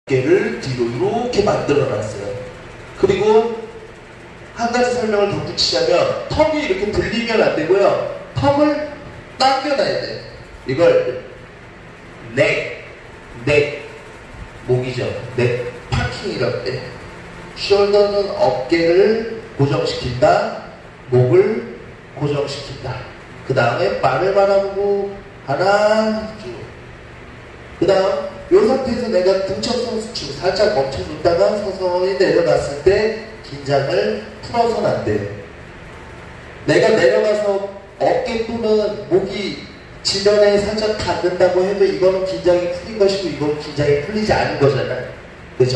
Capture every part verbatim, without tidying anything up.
어깨를 뒤로 이렇게 만들어 놨어요. 그리고 한 가지 설명을 덧붙이자면 턱이 이렇게 들리면 안 되고요. 턱을 당겨놔야 돼. 이걸 넥, 넥, 목이죠. 넥 파킹이라고 해. 숄더는 어깨를 고정시킨다. 목을 고정시킨다. 그 다음에 말을 말하고 하나, 쭉. 그 다음 이 상태에서 내가 등척선 수축 살짝 멈춰줬다가 서서히 내려갔을 때 긴장을 풀어서는 안 돼요. 내가 내려가서 어깨 또는 목이 지면에 살짝 닿는다고 해도 이거는 긴장이 풀린 것이고 이건 긴장이 풀리지 않은 거잖아요. 그죠?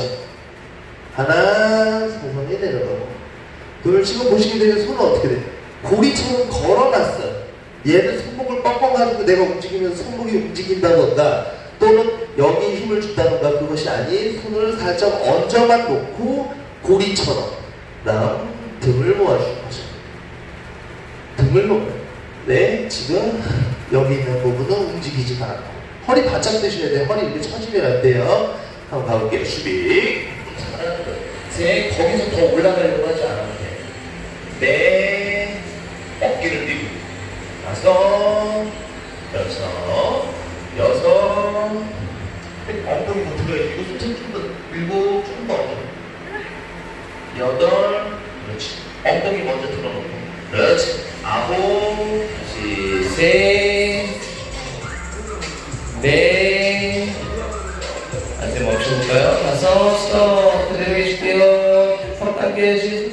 하나, 서서히 내려가고. 둘, 지금 보시게 되면 손은 어떻게 돼요? 고리처럼 걸어놨어요. 얘는 손목을 뻥뻥 가지고 내가 움직이면 손목이 움직인다던가 또는 여기 힘을 준다던가 그것이 아닌 손을 살짝 얹어만 놓고 고리처럼 다음 등을 모아주는 거죠. 등을 모아요. 네, 지금 여기 있는 부분은 움직이지 않고 허리 바짝 드셔야 돼요. 허리 이렇게 처지면 안 돼요. 한번 가볼게요. 준비. 하나, 셋. 거기서 더 올라가려고 하지 않아도 돼요. 네. 어깨를 들고 다섯, 여섯, 여섯. 엉덩이 더 들어야지. 이거 솔직히 좀 더 일곱, 좀 더 엉덩이. 여덟, 그렇지. 엉덩이 먼저 들어놓고. 그렇지. 아홉, 다시 셋, 넷. 안돼 멈춰볼까요? 다섯, 스톱. 그대로 해줄게요. 턱 당겨야지.